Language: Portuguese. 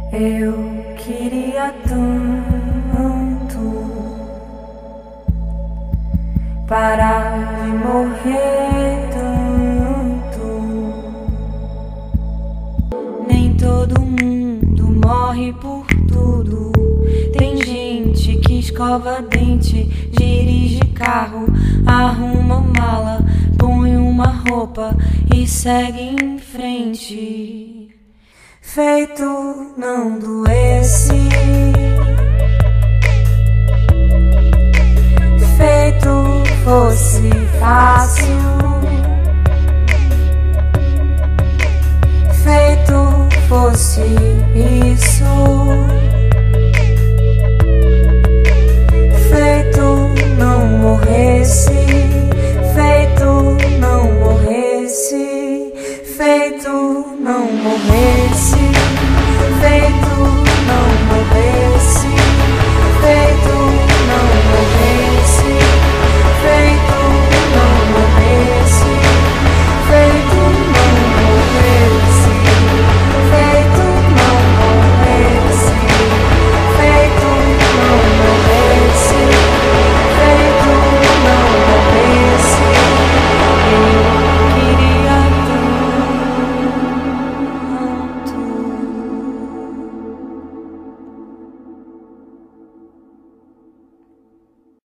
Eu queria tanto parar de morrer tanto. Nem todo mundo morre por tudo. Tem gente que escova dente, dirige carro, arruma mala, põe uma roupa e segue em frente. Feito não doesse, feito fosse fácil, feito fosse isso.